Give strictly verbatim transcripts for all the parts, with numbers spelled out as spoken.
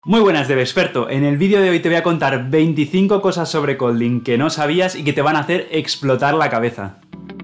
Muy buenas, DevExperto. En el vídeo de hoy te voy a contar veinticinco cosas sobre Kotlin que no sabías y que te van a hacer explotar la cabeza.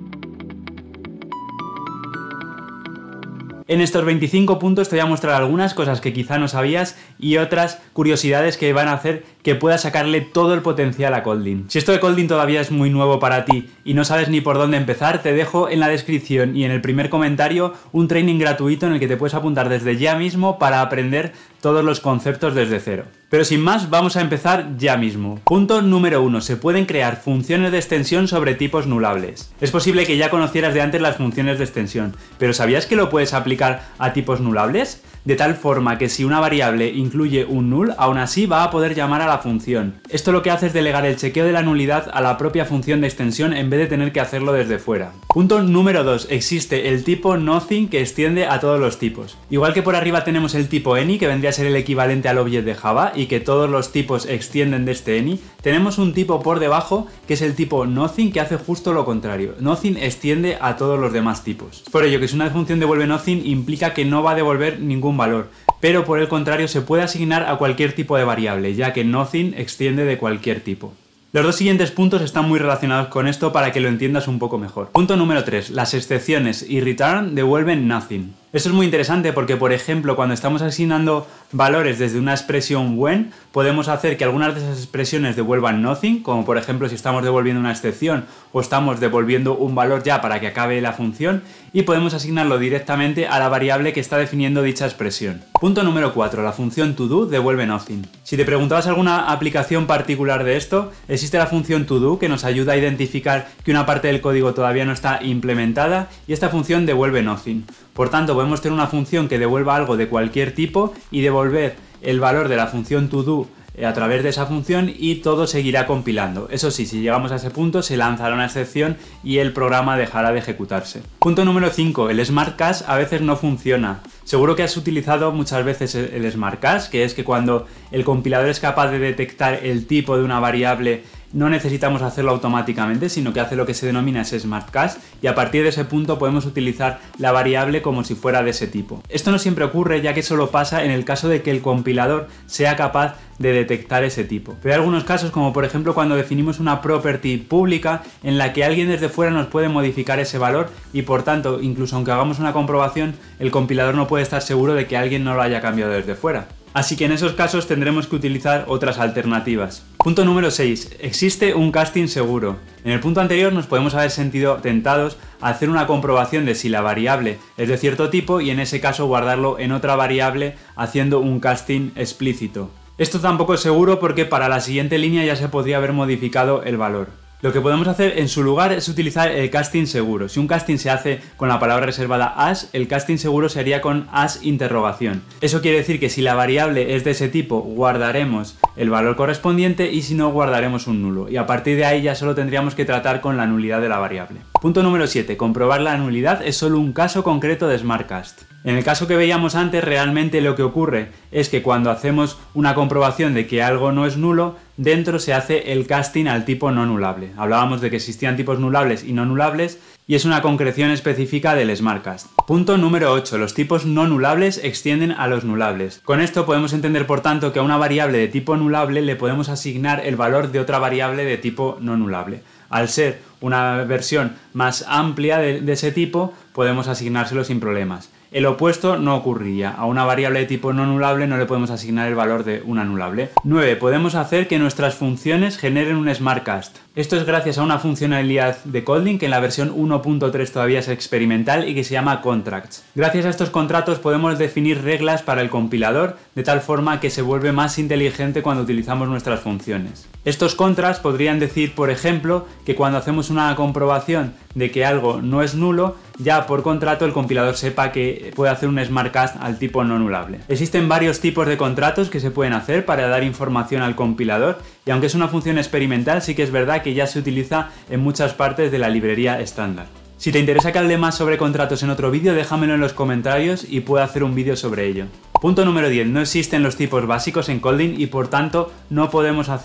En estos veinticinco puntos te voy a mostrar algunas cosas que quizá no sabías y otras curiosidades que van a hacer que puedas sacarle todo el potencial a Kotlin. Si esto de Kotlin todavía es muy nuevo para ti y no sabes ni por dónde empezar, te dejo en la descripción y en el primer comentario un training gratuito en el que te puedes apuntar desde ya mismo para aprender todos los conceptos desde cero. Pero sin más, vamos a empezar ya mismo. Punto número uno. Se pueden crear funciones de extensión sobre tipos nulables. Es posible que ya conocieras de antes las funciones de extensión, pero ¿sabías que lo puedes aplicar a tipos nulables? De tal forma que si una variable incluye un null, aún así va a poder llamar a la función. Esto lo que hace es delegar el chequeo de la nulidad a la propia función de extensión en vez de tener que hacerlo desde fuera. Punto número dos. Existe el tipo nothing que extiende a todos los tipos. Igual que por arriba tenemos el tipo any, que vendría a ser el equivalente al object de Java y que todos los tipos extienden de este any, tenemos un tipo por debajo que es el tipo nothing que hace justo lo contrario. Nothing extiende a todos los demás tipos. Por ello que si una función devuelve nothing implica que no va a devolver ningún valor, pero por el contrario se puede asignar a cualquier tipo de variable, ya que nothing extiende de cualquier tipo. Los dos siguientes puntos están muy relacionados con esto para que lo entiendas un poco mejor. Punto número tres. Las excepciones y return devuelven nothing. Esto es muy interesante porque, por ejemplo, cuando estamos asignando valores desde una expresión when, podemos hacer que algunas de esas expresiones devuelvan nothing, como por ejemplo si estamos devolviendo una excepción o estamos devolviendo un valor ya para que acabe la función, y podemos asignarlo directamente a la variable que está definiendo dicha expresión. Punto número cuatro. La función todo devuelve nothing. Si te preguntabas alguna aplicación particular de esto, existe la función todo que nos ayuda a identificar que una parte del código todavía no está implementada y esta función devuelve nothing. Por tanto, podemos tener una función que devuelva algo de cualquier tipo y devolver el valor de la función todo a través de esa función y todo seguirá compilando. Eso sí, si llegamos a ese punto se lanzará una excepción y el programa dejará de ejecutarse. Punto número cinco. El Smart Cache a veces no funciona. Seguro que has utilizado muchas veces el Smart Cache, que es que cuando el compilador es capaz de detectar el tipo de una variable no necesitamos hacerlo automáticamente, sino que hace lo que se denomina ese Smart Cache y a partir de ese punto podemos utilizar la variable como si fuera de ese tipo. Esto no siempre ocurre, ya que solo pasa en el caso de que el compilador sea capaz de detectar ese tipo. Pero hay algunos casos, como por ejemplo cuando definimos una property pública en la que alguien desde fuera nos puede modificar ese valor y por tanto, incluso aunque hagamos una comprobación, el compilador no puede estar seguro de que alguien no lo haya cambiado desde fuera. Así que en esos casos tendremos que utilizar otras alternativas. Punto número seis. Existe un casting seguro. En el punto anterior nos podemos haber sentido tentados a hacer una comprobación de si la variable es de cierto tipo y en ese caso guardarlo en otra variable haciendo un casting explícito. Esto tampoco es seguro porque para la siguiente línea ya se podría haber modificado el valor. Lo que podemos hacer en su lugar es utilizar el casting seguro. Si un casting se hace con la palabra reservada as, el casting seguro se haría con as interrogación. Eso quiere decir que si la variable es de ese tipo, guardaremos el valor correspondiente y si no, guardaremos un nulo. Y a partir de ahí ya solo tendríamos que tratar con la nulidad de la variable. Punto número siete. Comprobar la nulidad es solo un caso concreto de SmartCast. En el caso que veíamos antes, realmente lo que ocurre es que cuando hacemos una comprobación de que algo no es nulo, dentro se hace el casting al tipo no nulable. Hablábamos de que existían tipos nulables y no nulables y es una concreción específica del SmartCast. Punto número ocho. Los tipos no nulables extienden a los nulables. Con esto podemos entender, por tanto, que a una variable de tipo nulable le podemos asignar el valor de otra variable de tipo no nulable. Al ser una versión más amplia de, de ese tipo, podemos asignárselo sin problemas. El opuesto no ocurriría. A una variable de tipo no nulable no le podemos asignar el valor de una nulable. nueve. Podemos hacer que nuestras funciones generen un SmartCast. Esto es gracias a una funcionalidad de Kotlin que en la versión uno punto tres todavía es experimental y que se llama Contracts. Gracias a estos contratos podemos definir reglas para el compilador de tal forma que se vuelve más inteligente cuando utilizamos nuestras funciones. Estos contras podrían decir, por ejemplo, que cuando hacemos una comprobación de que algo no es nulo, ya por contrato el compilador sepa que puede hacer un SmartCast al tipo no nulable. Existen varios tipos de contratos que se pueden hacer para dar información al compilador y aunque es una función experimental, sí que es verdad que ya se utiliza en muchas partes de la librería estándar. Si te interesa que hable más sobre contratos en otro vídeo, déjamelo en los comentarios y puedo hacer un vídeo sobre ello. Punto número diez. No existen los tipos básicos en Kotlin y por tanto no podemos hacer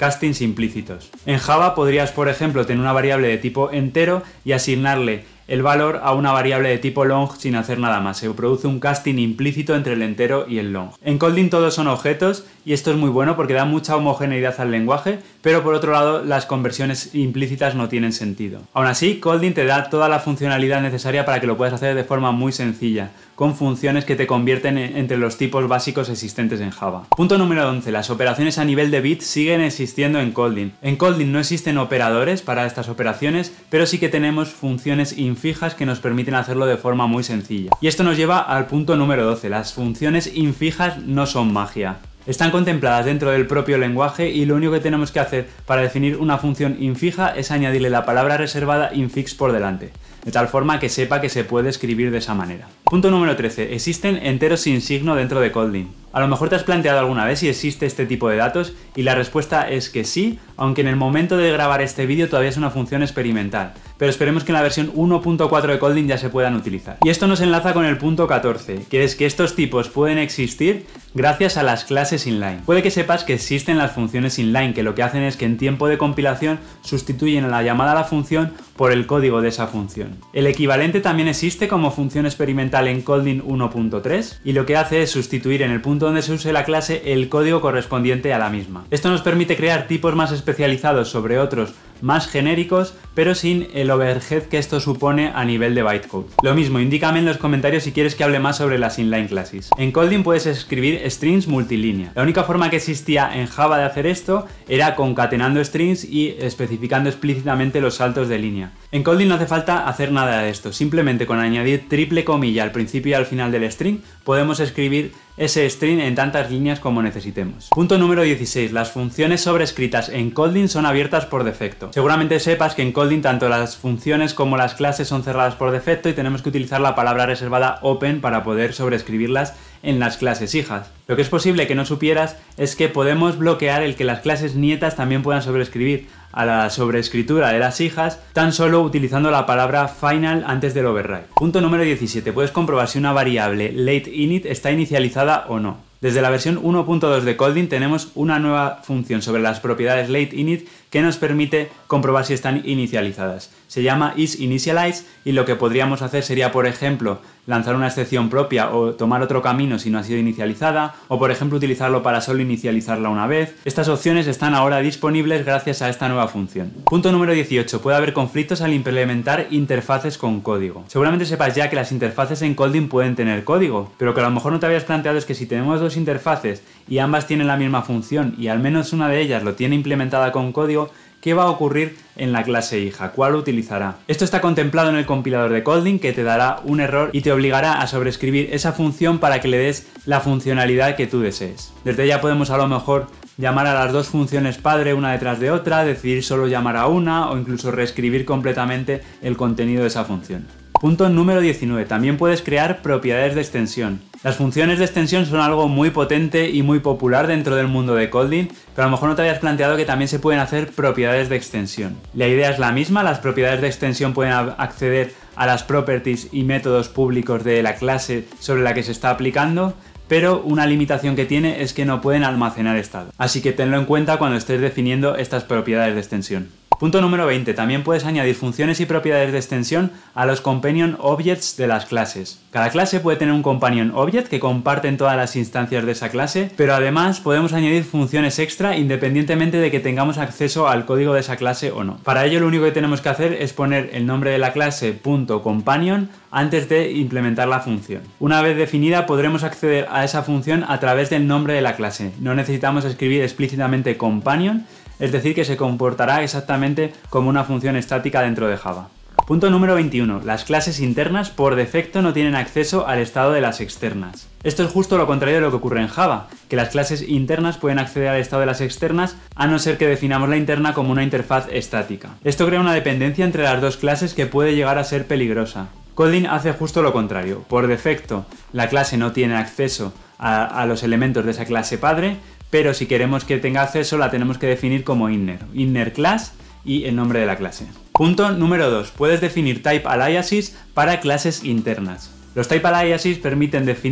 castings implícitos. En Java podrías, por ejemplo, tener una variable de tipo entero y asignarle el valor a una variable de tipo long sin hacer nada más. Se produce un casting implícito entre el entero y el long. En Kotlin todos son objetos y esto es muy bueno porque da mucha homogeneidad al lenguaje, pero por otro lado las conversiones implícitas no tienen sentido. Aún así, Kotlin te da toda la funcionalidad necesaria para que lo puedas hacer de forma muy sencilla, con funciones que te convierten entre los tipos básicos existentes en Java. Punto número once. Las operaciones a nivel de bits siguen existiendo en Kotlin. En Kotlin no existen operadores para estas operaciones, pero sí que tenemos funciones infijas que nos permiten hacerlo de forma muy sencilla. Y esto nos lleva al punto número doce. Las funciones infijas no son magia. Están contempladas dentro del propio lenguaje y lo único que tenemos que hacer para definir una función infija es añadirle la palabra reservada infix por delante, de tal forma que sepa que se puede escribir de esa manera. Punto número trece. Existen enteros sin signo dentro de Kotlin. A lo mejor te has planteado alguna vez si existe este tipo de datos y la respuesta es que sí, aunque en el momento de grabar este vídeo todavía es una función experimental, pero esperemos que en la versión uno punto cuatro de Kotlin ya se puedan utilizar. Y esto nos enlaza con el punto catorce, que es que estos tipos pueden existir gracias a las clases inline. Puede que sepas que existen las funciones inline, que lo que hacen es que en tiempo de compilación sustituyen a la llamada a la función por el código de esa función. El equivalente también existe como función experimental en Kotlin uno punto tres y lo que hace es sustituir en el punto donde se use la clase el código correspondiente a la misma. Esto nos permite crear tipos más especializados sobre otros más genéricos, pero sin el overhead que esto supone a nivel de bytecode. Lo mismo, indícame en los comentarios si quieres que hable más sobre las inline classes. En Kotlin puedes escribir strings multilínea. La única forma que existía en Java de hacer esto era concatenando strings y especificando explícitamente los saltos de línea. En Kotlin no hace falta hacer nada de esto, simplemente con añadir triple comilla al principio y al final del string podemos escribir ese string en tantas líneas como necesitemos. Punto número dieciséis. Las funciones sobrescritas en Kotlin son abiertas por defecto. Seguramente sepas que en Kotlin tanto las funciones como las clases son cerradas por defecto y tenemos que utilizar la palabra reservada open para poder sobreescribirlas en las clases hijas. Lo que es posible que no supieras es que podemos bloquear el que las clases nietas también puedan sobreescribir a la sobreescritura de las hijas tan solo utilizando la palabra final antes del override. Punto número diecisiete. Puedes comprobar si una variable lateInit está inicializada o no. Desde la versión uno punto dos de Kotlin tenemos una nueva función sobre las propiedades lateInit que nos permite comprobar si están inicializadas. Se llama isInitialize y lo que podríamos hacer sería, por ejemplo, lanzar una excepción propia o tomar otro camino si no ha sido inicializada, o por ejemplo utilizarlo para solo inicializarla una vez. Estas opciones están ahora disponibles gracias a esta nueva función. Punto número dieciocho. Puede haber conflictos al implementar interfaces con código. Seguramente sepas ya que las interfaces en Kotlin pueden tener código, pero que a lo mejor no te habías planteado es que si tenemos dos interfaces y ambas tienen la misma función y al menos una de ellas lo tiene implementada con código, ¿qué va a ocurrir en la clase hija? ¿Cuál utilizará? Esto está contemplado en el compilador de Kotlin, que te dará un error y te obligará a sobreescribir esa función para que le des la funcionalidad que tú desees. Desde ella podemos a lo mejor llamar a las dos funciones padre una detrás de otra, decidir solo llamar a una o incluso reescribir completamente el contenido de esa función. Punto número diecinueve. También puedes crear propiedades de extensión. Las funciones de extensión son algo muy potente y muy popular dentro del mundo de Kotlin, pero a lo mejor no te habías planteado que también se pueden hacer propiedades de extensión. La idea es la misma, las propiedades de extensión pueden acceder a las properties y métodos públicos de la clase sobre la que se está aplicando, pero una limitación que tiene es que no pueden almacenar estado. Así que tenlo en cuenta cuando estés definiendo estas propiedades de extensión. Punto número veinte. También puedes añadir funciones y propiedades de extensión a los companion objects de las clases. Cada clase puede tener un companion object que comparten todas las instancias de esa clase, pero además podemos añadir funciones extra independientemente de que tengamos acceso al código de esa clase o no. Para ello lo único que tenemos que hacer es poner el nombre de la clase .companion antes de implementar la función. Una vez definida podremos acceder a esa función a través del nombre de la clase. No necesitamos escribir explícitamente companion, es decir que se comportará exactamente como una función estática dentro de Java. Punto número veintiuno. Las clases internas por defecto no tienen acceso al estado de las externas. Esto es justo lo contrario de lo que ocurre en Java, que las clases internas pueden acceder al estado de las externas a no ser que definamos la interna como una interfaz estática. Esto crea una dependencia entre las dos clases que puede llegar a ser peligrosa. Kotlin hace justo lo contrario. Por defecto, la clase no tiene acceso a, a los elementos de esa clase padre, pero si queremos que tenga acceso la tenemos que definir como inner. Inner class y el nombre de la clase. Punto número dos. Puedes definir type aliases para clases internas. Los type aliases permiten definir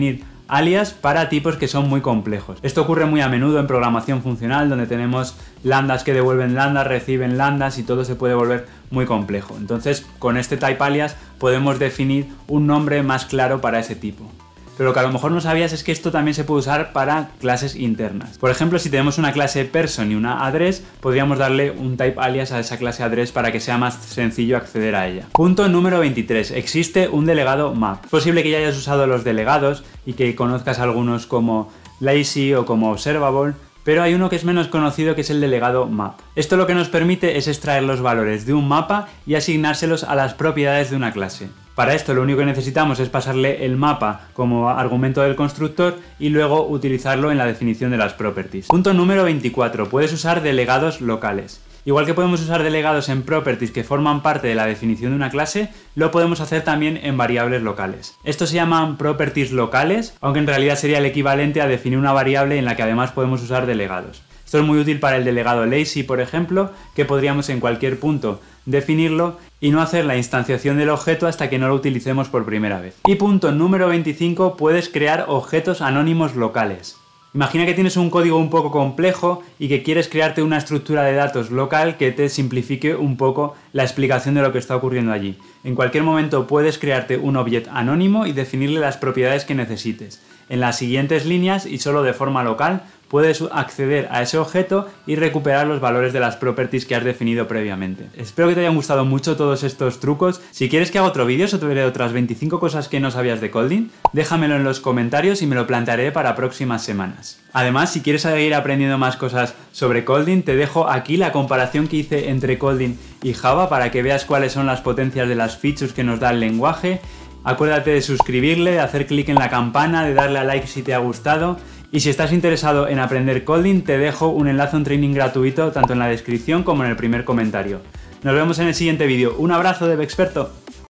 alias para tipos que son muy complejos. Esto ocurre muy a menudo en programación funcional, donde tenemos lambdas que devuelven lambdas, reciben lambdas y todo se puede volver muy complejo. Entonces, con este type alias podemos definir un nombre más claro para ese tipo. Pero lo que a lo mejor no sabías es que esto también se puede usar para clases internas. Por ejemplo, si tenemos una clase person y una address, podríamos darle un type alias a esa clase address para que sea más sencillo acceder a ella. Punto número veintitrés. Existe un delegado map. Es posible que ya hayas usado los delegados y que conozcas algunos como lazy o como observable, pero hay uno que es menos conocido, que es el delegado map. Esto lo que nos permite es extraer los valores de un mapa y asignárselos a las propiedades de una clase. Para esto lo único que necesitamos es pasarle el mapa como argumento del constructor y luego utilizarlo en la definición de las properties. Punto número veinticuatro. Puedes usar delegados locales. Igual que podemos usar delegados en properties que forman parte de la definición de una clase, lo podemos hacer también en variables locales. Estos se llaman properties locales, aunque en realidad sería el equivalente a definir una variable en la que además podemos usar delegados. Esto es muy útil para el delegado lazy, por ejemplo, que podríamos en cualquier punto definirlo y no hacer la instanciación del objeto hasta que no lo utilicemos por primera vez. Y punto número veinticinco, puedes crear objetos anónimos locales. Imagina que tienes un código un poco complejo y que quieres crearte una estructura de datos local que te simplifique un poco la explicación de lo que está ocurriendo allí. En cualquier momento puedes crearte un objeto anónimo y definirle las propiedades que necesites. En las siguientes líneas y solo de forma local puedes acceder a ese objeto y recuperar los valores de las properties que has definido previamente. Espero que te hayan gustado mucho todos estos trucos. Si quieres que haga otro vídeo sobre otras veinticinco cosas que no sabías de Kotlin, déjamelo en los comentarios y me lo plantearé para próximas semanas. Además, si quieres seguir aprendiendo más cosas sobre Kotlin, te dejo aquí la comparación que hice entre Kotlin y Java para que veas cuáles son las potencias de las features que nos da el lenguaje. Acuérdate de suscribirle, de hacer clic en la campana, de darle a like si te ha gustado. Y si estás interesado en aprender Kotlin, te dejo un enlace a un training gratuito tanto en la descripción como en el primer comentario. Nos vemos en el siguiente vídeo. Un abrazo, DevExperto.